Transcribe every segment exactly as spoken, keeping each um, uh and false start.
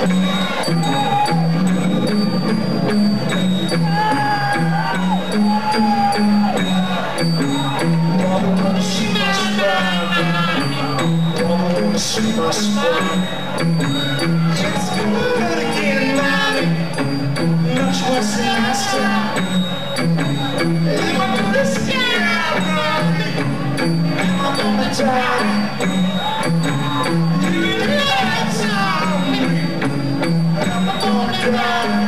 See my spine. It's good again, mommy. Much worse than last time. Am I gonna scare mommy? Am I gonna die? You tell me. Am I gonna die?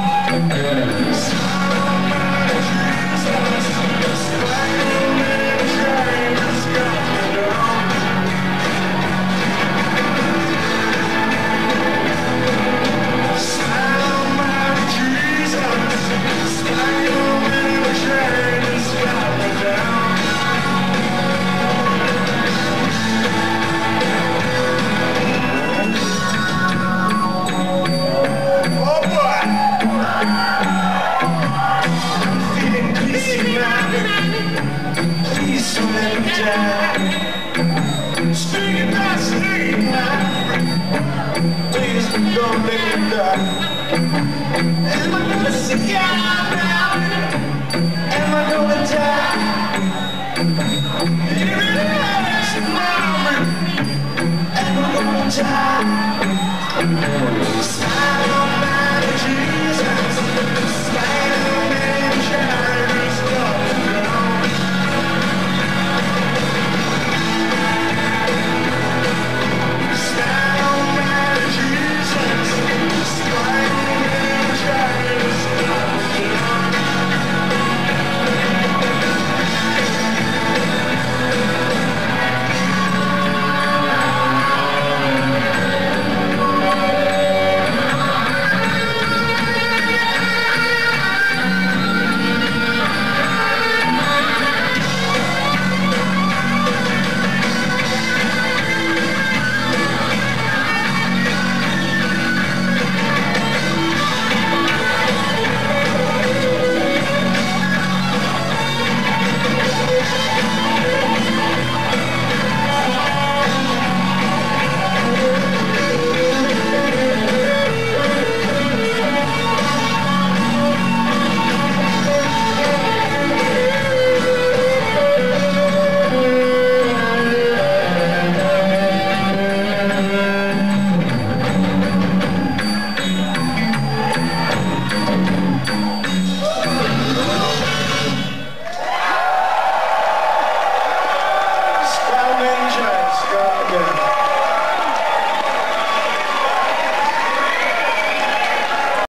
Singing my sleep now. Please don't let me die. Am I gonna see out now? Am I gonna die? Here it is, mommy. Am I gonna die? Smile on my Jesus. Smile on my Chinese God.